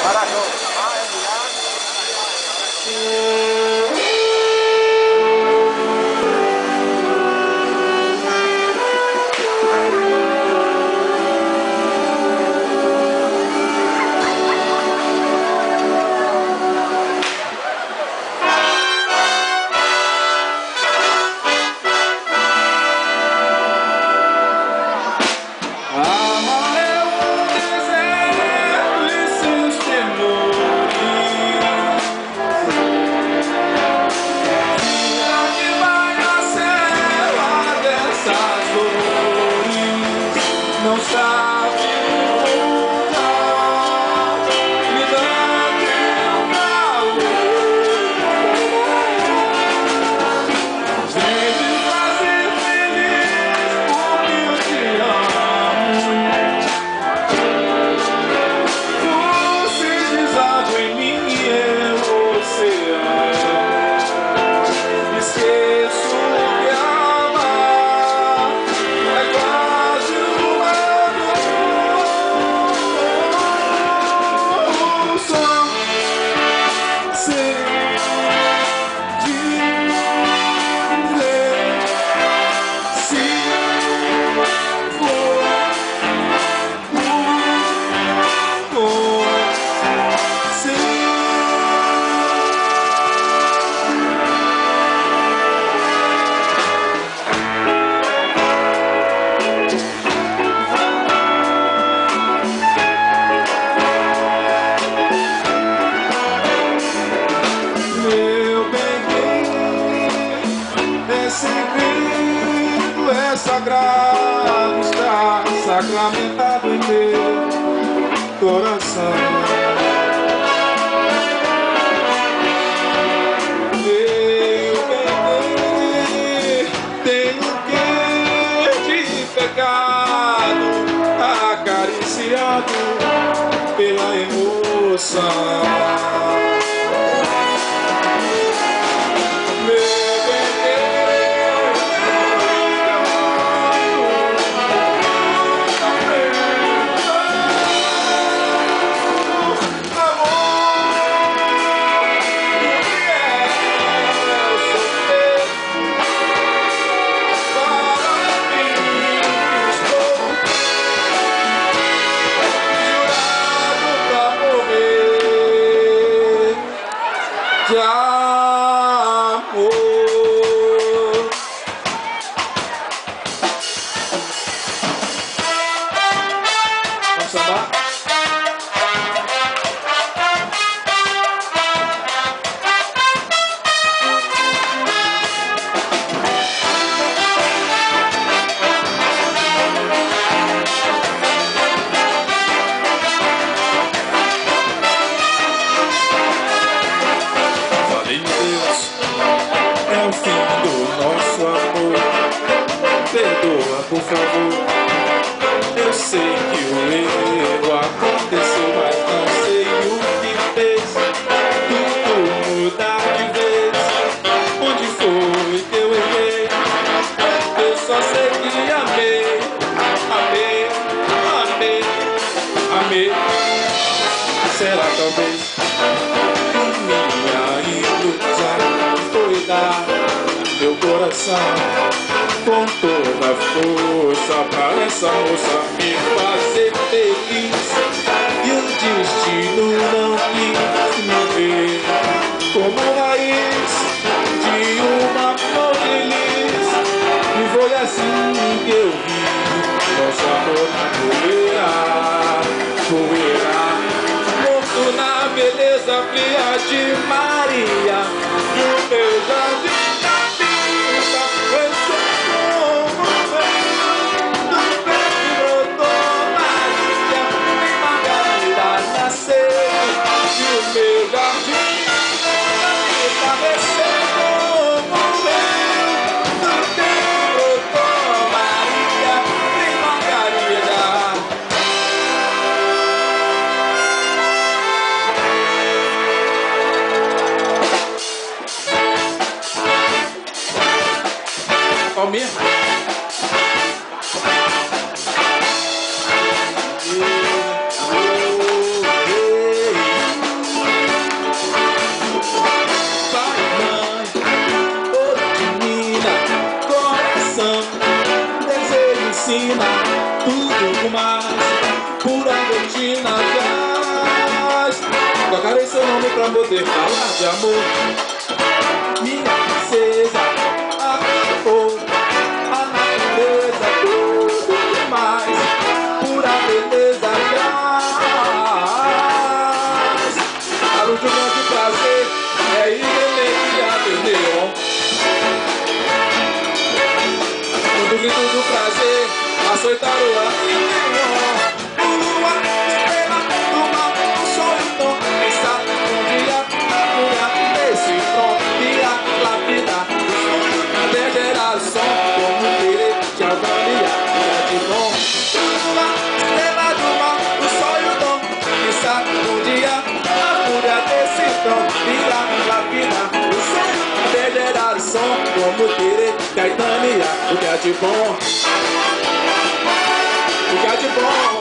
Sagrado está sacramentado em meu coração. Meu bem, tenho que de pecado acariciado pela emoção. De amor. Vamos sambar? Perdoa, por favor. Eu sei que o erro aconteceu, mas não sei o que fez tudo mudar de vez. Onde foi que eu errei? Eu só sei que amei, amei, amei, amei. Será talvez minha ilusão foi dar meu coração com toda a força pra essa moça me fazer feliz. E o destino não quis me ver como raiz de uma flor feliz. E foi assim que eu vi nosso amor poeira, poeira, morto na beleza fria de Maria. E o meu jardim Palminha. pra poder falar de amor. Minha princesa, amor, a natureza, tudo mais, pura beleza, gás. A luz do grande prazer é irremediável, neon. No grito do prazer, açoitar o ar e neon. Lua, estrela do mar, o sol e o tom. Quem sabe um dia a mulher desse tom irá lapidar o sonho até gerar som. Como querer te avaliar, é de bom. Lua, estrela do mar, o sol e o tom. Quem sabe um dia a mulher desse tom irá lapidar o sonho até gerar som. Como querer te avaliar, o que é de bom. O que é de bom.